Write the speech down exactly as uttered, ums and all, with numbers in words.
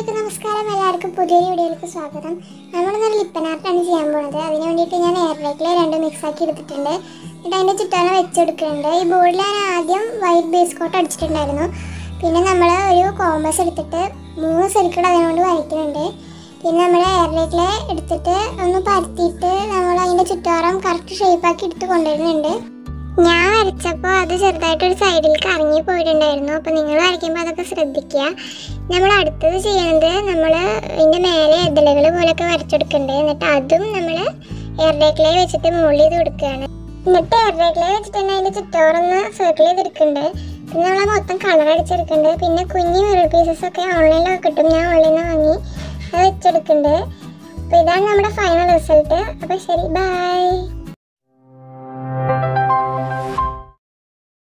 എല്ലാവർക്കും നമസ്കാരം. എല്ലാവർക്കും പുതിയൊരു വീഡിയോയിലേക്ക് സ്വാഗതം. നമ്മളിന്നൊരു ലിപ്പൻ ആർട്ടാണ് ചെയ്യാൻ പോകുന്നത്. അതിന് വേണ്ടിയിട്ട് ഞാൻ എയർ റേക്കിൽ രണ്ട് മിക്സ് ആക്കി എടുത്തിട്ടുണ്ട്. എന്നിട്ട് അതിൻ്റെ ചുറ്റാനം വെച്ചെടുക്കുന്നുണ്ട്. ഈ ബോർഡിൽ ഞാൻ ആദ്യം വൈറ്റ് ബേസ് കോട്ട് അടിച്ചിട്ടുണ്ടായിരുന്നു. പിന്നെ നമ്മൾ ഒരു കോമ്പസ് എടുത്തിട്ട് മൂന്ന് സർക്കിൾ അതിനോട് വരയ്ക്കുന്നുണ്ട്. പിന്നെ നമ്മൾ എയർ റേക്കിൽ എടുത്തിട്ട് ഒന്ന് പരത്തിയിട്ട് നമ്മൾ അതിൻ്റെ ചുറ്റാറം കറക്റ്റ് ഷേപ്പാക്കി എടുത്ത് കൊണ്ടുവരുന്നുണ്ട്. ഞാൻ വരച്ചപ്പോൾ അത് ചെറുതായിട്ടൊരു സൈഡിൽ കറങ്ങി പോയിട്ടുണ്ടായിരുന്നു. അപ്പോൾ നിങ്ങൾ വരയ്ക്കുമ്പോൾ അതൊക്കെ ശ്രദ്ധിക്കുക. നമ്മൾ അടുത്തത് ചെയ്യണത് നമ്മൾ ഇതിൻ്റെ മേലെ ഇതളുകൾ പോലെയൊക്കെ വരച്ചെടുക്കുന്നുണ്ട്. എന്നിട്ട് അതും നമ്മൾ എയർ റേക്കിലേ വെച്ചിട്ട് മുകളിൽ ചെയ്ത് കൊടുക്കുകയാണ്. എന്നിട്ട് എയർ റേക്കിലേ വെച്ചിട്ട് തന്നെ അതിൻ്റെ ചുറ്റോറൊന്ന് സർക്കിൾ ചെയ്തെടുക്കുന്നുണ്ട്. പിന്നെ നമ്മൾ മൊത്തം കളർ അടിച്ചെടുക്കുന്നുണ്ട്. പിന്നെ കുഞ്ഞ് മിറർ പീസസ് ഒക്കെ ഓൺലൈനിലൊക്കെ കിട്ടും. ഞാൻ ഓൺലൈനിൽ നിന്ന് വാങ്ങി അത് വെച്ചെടുക്കുന്നുണ്ട്. അപ്പോൾ ഇതാണ് നമ്മുടെ ഫൈനൽ റിസൾട്ട്. അപ്പോൾ ശരി, ബൈ.